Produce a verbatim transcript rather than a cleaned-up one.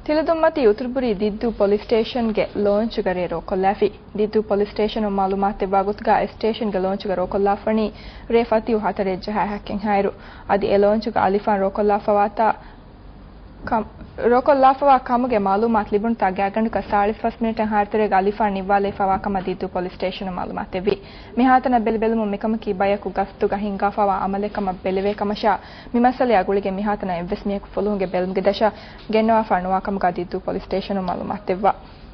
ತಿಲದುಮ್ಮತಿ ಉತ್ತರಪುರಿ ದಿದ್ದು ಪೊಲೀಸ್ ಸ್ಟೇಷನ್ಗೆ ಲಾಂಚ್ ಗರೆ ರೋಕೊಲ್ಲಾಫಿ ದಿದ್ದು ಪೊಲೀಸ್ ಸ್ಟೇಷನ್ ಮಾಲೂಮಾತ್ ಬಾಗುತ್ಗ ಸ್ಟೇಷನ್ಗೆ ಲಾಂಚ್ ಗರೆ ರೋಕೊಲ್ಲಾಫಣಿ ರೇಫತಿ ಹತರೆ ಜಹ ಹಕ್ಕೆನ್ ಹಾಯರು ಅದಿ ಎ ಲಾಂಚ್ ಗ ಅಲಿಫಾನ್ ರೋಕೊಲ್ಲಾಫವಾತ ರೋಕೊಲ್ಲಾಫವಾ ಕಮಗೆ ಮಾಲೂಮಾತ್ ಲಿಬುಣ್ತಾ ಗ್ಯಾಗಂಡುಕ ಸಾಳಿಫಸ್ ಮಿನಿಟನ್ ಹಾರ್ತರೆ ಅಲಿಫಾನ್ ನಿವ್ವಾಲೆ ಫವಾ ಕಮ ದಿದ್ದು ಪೊಲೀಸ್ ಸ್ಟೇಷನ್ ಮಾಲೂಮಾತ್ ಎವಿ ಮಿಹಾತನ ಬೆಲ್ಬೆಲುಮು ಮಿಕಮಕಿ ಬಯಕು ಗಸ್ತುಗ ಹಿಂಗಾಫವಾ ಅಮಲೆ ಕಮ ಬೆಲೆವೆ ಕಮಶಾ ಮಿಮಸಲೆ ಅಗುಳಿಗೆ ಮಿಹಾತನ ಎವ್ವೆಸ್ ಮಿಯಕು ಫುಲುಂಗೆ ಬೆಲ್ಮ್ಗೆ ದಶ ಗೆನ್ನವಾ ಫಾಣುವಾ ಕಮಗ ದಿದ್ದು ಪೊಲೀಸ್ ಸ್ಟೇಷನ್ ಮಾಲೂಮಾತ್ ಎವ್ವಾ